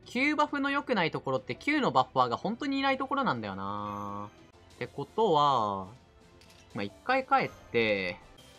Q バフの良くないところって Q のバッファーが本当にいないところなんだよな。ってことは、まあ、一回帰って、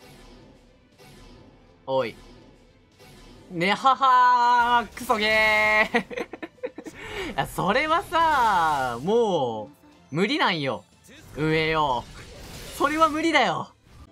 おい。ねははークソゲーいや、それはさ、もう、無理なんよ。上よ。それは無理だよ。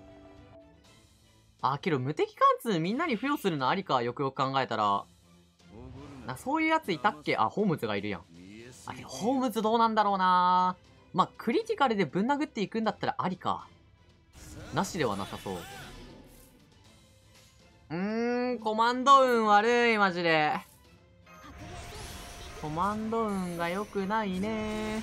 あ、けど無敵貫通みんなに付与するのありか、よくよく考えたら。そういうやついたっけ？あ、ホームズがいるやん。あ、けどホームズどうなんだろうな。まあ、クリティカルでぶん殴っていくんだったらありか。なしではなさそう。コマンド運悪い、マジで。コマンド運が良くないね。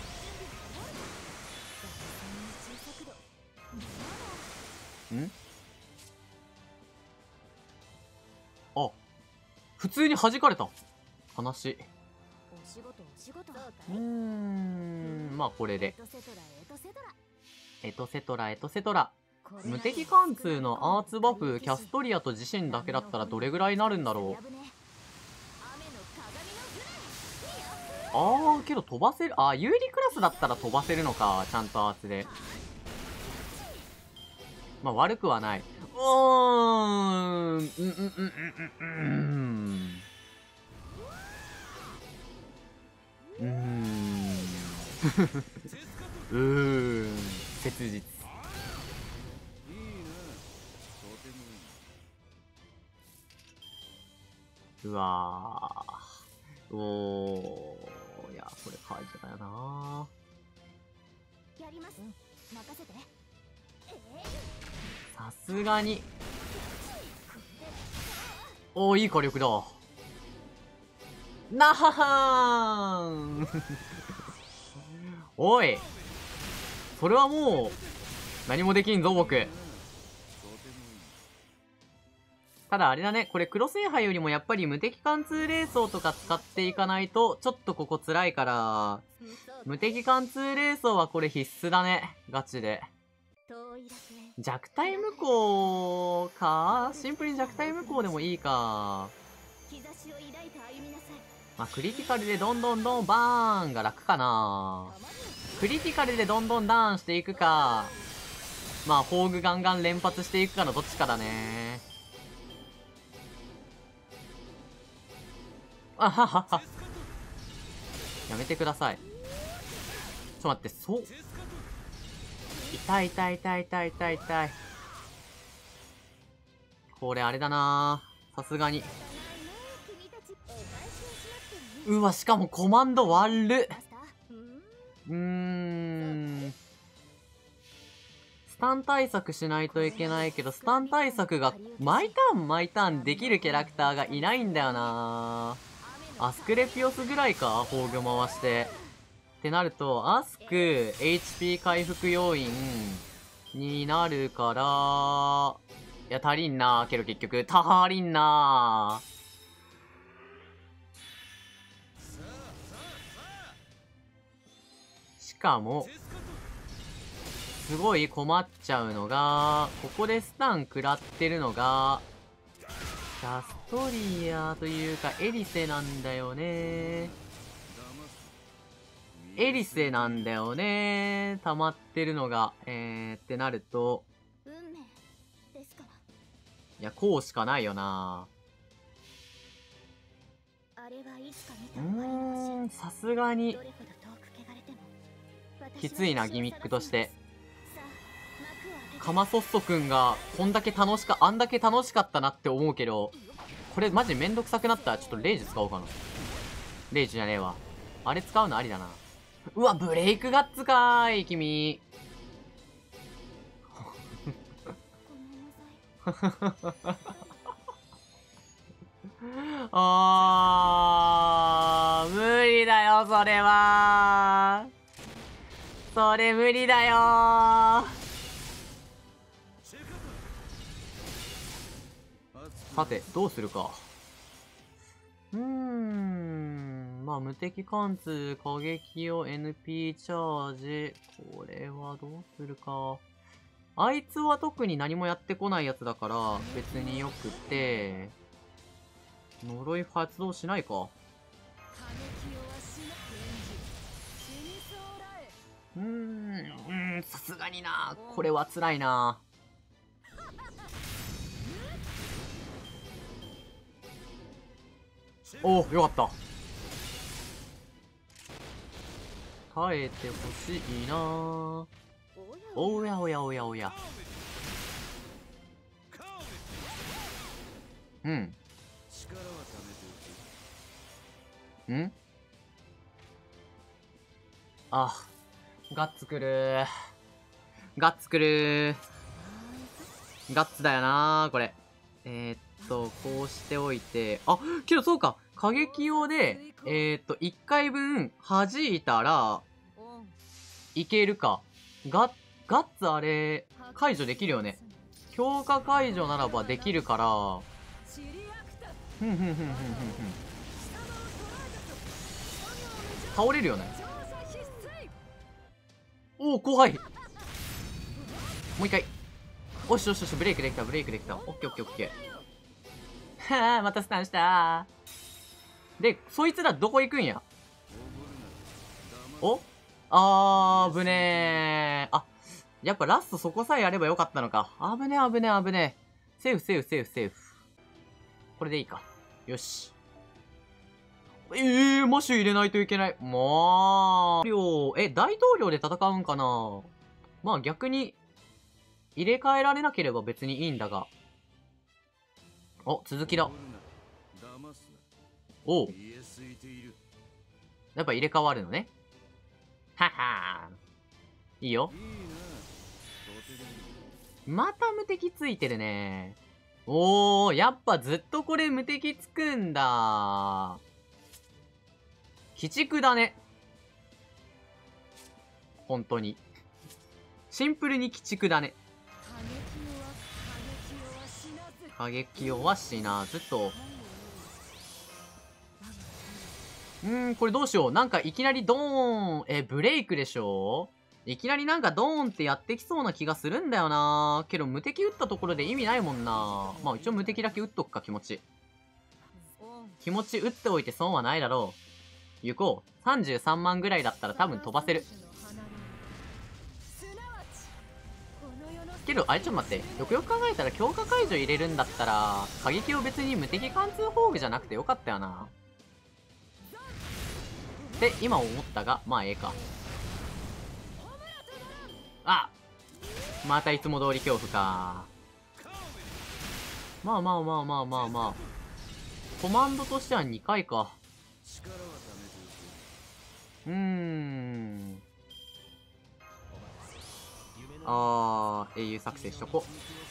あ、普通に弾かれた。話。まあこれで。エトセトラ、エトセトラ。無敵貫通のアーツバフ、キャストリアと自身だけだったらどれぐらいになるんだろう。けど飛ばせる。有利クラスだったら飛ばせるのか。ちゃんとアーツで。まあ悪くはない。切実。うわー。いや、これカージだよな。やります。任せて。さすがに。いい火力だ。なははーんおい。それはもう、何もできんぞ、僕。ただあれだね、これ黒聖杯よりもやっぱり無敵貫通霊装とか使っていかないと、ちょっとここ辛いから、無敵貫通霊装はこれ必須だね。ガチで。弱体無効か？シンプルに弱体無効でもいいか。まあ、クリティカルでどんどんバーンが楽かな。クリティカルでどんどんダウンしていくか、まあ、宝具ガンガン連発していくかのどっちかだね。あははは。やめてください。ちょっと待って、そう。痛い痛い痛い痛い痛い痛い。これあれだなさすがに。うわ、しかもコマンド悪っ。スタン対策しないといけないけど、スタン対策が毎ターンできるキャラクターがいないんだよなアスクレピオスぐらいか宝具回して。ってなると、アスク、HP 回復要因になるから、いや、足りんなけど結局、足りんなしかも、すごい困っちゃうのが、ここでスタン食らってるのが、キャストリアというか、エリセなんだよね。エリセなんだよね。溜まってるのが。ってなると、いや、こうしかないよな。さすがに、きついな、ギミックとして。カマソッソくんが、あんだけ楽しかったなって思うけど、これマジめんどくさくなったら、ちょっとレイジ使おうかな。レイジじゃねえわ。あれ使うのありだな。うわ、ブレイクガッツかーい、君。無理だよ、それは。それ無理だよさて、どうするか。まあ、無敵貫通、過激を NP チャージ。これはどうするか。あいつは特に何もやってこないやつだから、別によくて、呪い発動しないか。 すがにな。これは辛いな。おお、よかった。耐えてほしいな。おやおやおやおや。うん。んあ、ガッツくる。ガッツくる。ガッツだよなこれ。こうしておいて。あ、けどそうか。過激用で、1回分弾いたら、いけるか。ガッツあれ、解除できるよね。強化解除ならばできるから、ふんふんふんふんふんふん。倒れるよね。おお、怖い。もう一回。おしよしよし、ブレイクできた、ブレイクできた。オッケーオッケーオッケー。はあ、またスタンしたー。で、そいつらどこ行くんや。おぶねー。あ、やっぱラストそこさえやればよかったのか。危ね危ね危ね。セーフセーフセーフセーフ。これでいいか。よし。マッシュ入れないといけない。もう。大統領で戦うんかな。まあ逆に、入れ替えられなければ別にいいんだが。お、続きだ。おう。やっぱ入れ替わるのね。ははー。いいよ。また無敵ついてるね。おー、やっぱずっとこれ無敵つくんだ。鬼畜だね。本当に。シンプルに鬼畜だね。過激をはしなずと。これどうしよう。なんかいきなりドーン。ブレイクでしょ？いきなりなんかドーンってやってきそうな気がするんだよな。けど無敵打ったところで意味ないもんな。まあ一応無敵だけ打っとくか、気持ち。気持ち打っておいて損はないだろう。行こう。33万ぐらいだったら多分飛ばせる。けど、あれちょっと待って。よくよく考えたら強化解除入れるんだったら、過激を別に無敵貫通宝具じゃなくてよかったよな。って今思ったが、まあええか。あ、またいつも通り恐怖か。まあまあまあまあまあまあ。コマンドとしては2回か。英雄作成しとこ。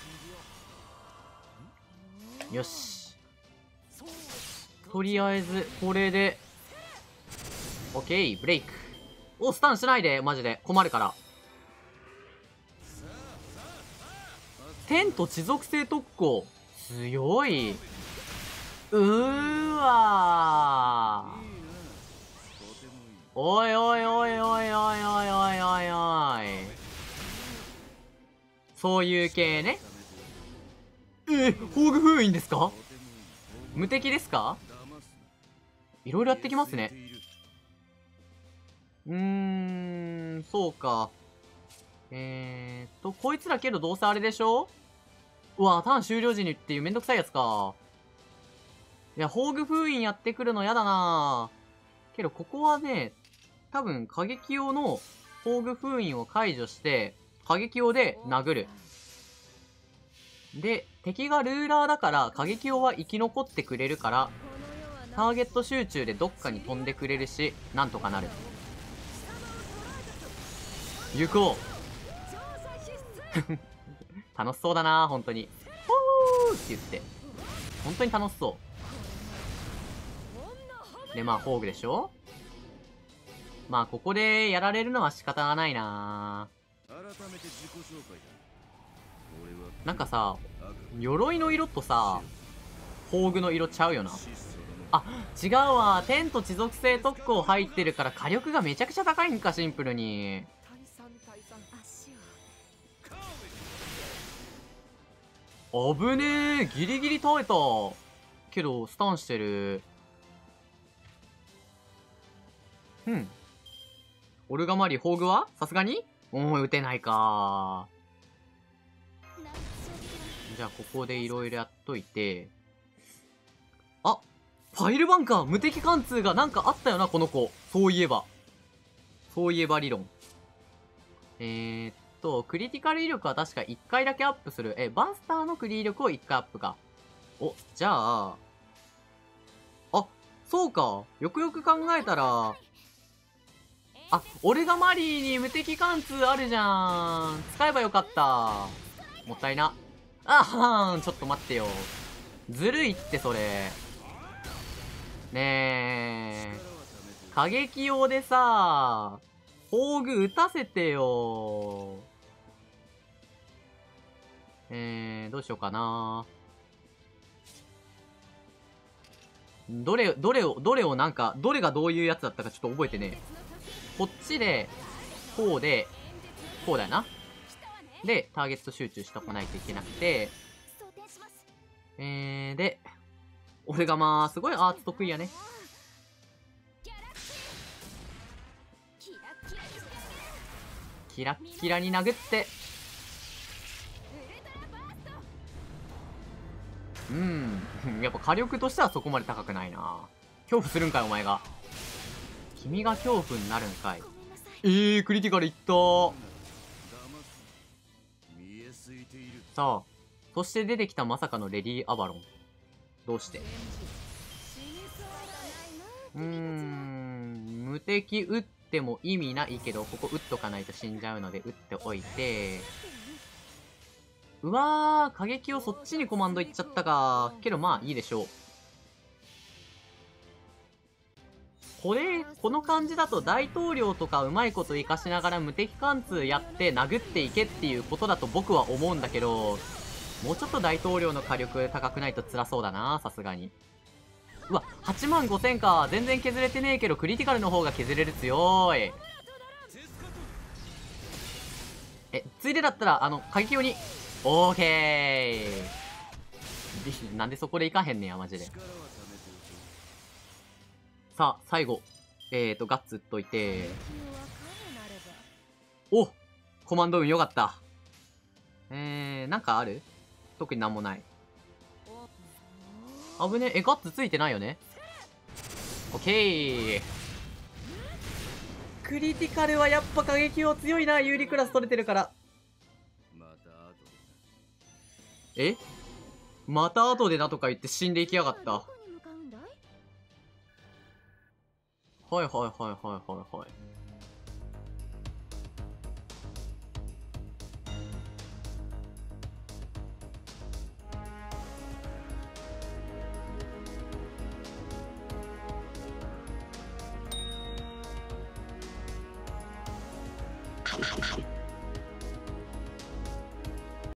よし。とりあえず、これで、オッケー、ブレイク。お、スタンしないで、マジで。困るから。天と地属性特攻。強い。わー。おいおいおいおいおいおいおいおいおい。そういう系ね。宝具封印ですか？無敵ですか？いろいろやってきますね。そうか。こいつらけどどうせあれでしょ？うわ、ターン終了時にっていうめんどくさいやつか。いや、宝具封印やってくるのやだなぁ。けどここはね、多分過激用の宝具封印を解除して、過激用で殴る。で、敵がルーラーだから過激用は生き残ってくれるから、ターゲット集中でどっかに飛んでくれるし、なんとかなる。行こう楽しそうだな本当に。ほーって言って。本当に楽しそう。で、まあ、宝具でしょ？まあ、ここでやられるのは仕方がないな。なんかさ、鎧の色とさ、宝具の色ちゃうよな。あ、違うわ。天と地属性特攻入ってるから火力がめちゃくちゃ高いんか、シンプルに。危ねえ。ギリギリ耐えた。けど、スタンしてる。オルガマリー、宝具はさすがにおー、打てないかー。じゃあ、ここでいろいろやっといて。あ、ファイルバンカー無敵貫通がなんかあったよな、この子。そういえば。そういえば理論。クリティカル威力は確か1回だけアップする。バンスターのクリ威力を1回アップか。お、じゃあ、あ、そうか。よくよく考えたら、あ、俺がマリーに無敵貫通あるじゃん。使えばよかった。もったいな。あはーん、ちょっと待ってよ。ずるいってそれ。ねえ。過激用でさ、宝具打たせてよ。どうしようかな。どれをなんか、どれがどういうやつだったかちょっと覚えてね。こっちで、こうで、こうだよな。で、ターゲット集中しとかないといけなくて、で、俺がまあ、すごいアーツ得意やね。キラッキラに殴って、やっぱ火力としてはそこまで高くないな。恐怖するんかい、お前が。君が恐怖になるんかい。クリティカルいったー。さあ、そして出てきたまさかのレディー・アバロン。どうして無敵撃っても意味ないけど、ここ撃っとかないと死んじゃうので撃っておいて、うわー、過激をそっちにコマンドいっちゃったか。けどまあいいでしょう。この感じだと大統領とかうまいこと活かしながら無敵貫通やって殴っていけっていうことだと僕は思うんだけど、もうちょっと大統領の火力高くないと辛そうだな、さすがに。うわ、85000か。全然削れてねえけど、クリティカルの方が削れる強い。ついでだったら、過激用に。オーケー。なんでそこでいかへんねや、マジで。さあ、最後。ガッツ打っといて。お、コマンド運よかった。なんかある？特になんもない。危ねえ。ガッツついてないよね。オッケー。クリティカルはやっぱ過激用強いな。有利クラス取れてるから。また後でなとか言って死んでいきやがった。はいはいはいはいはいはい。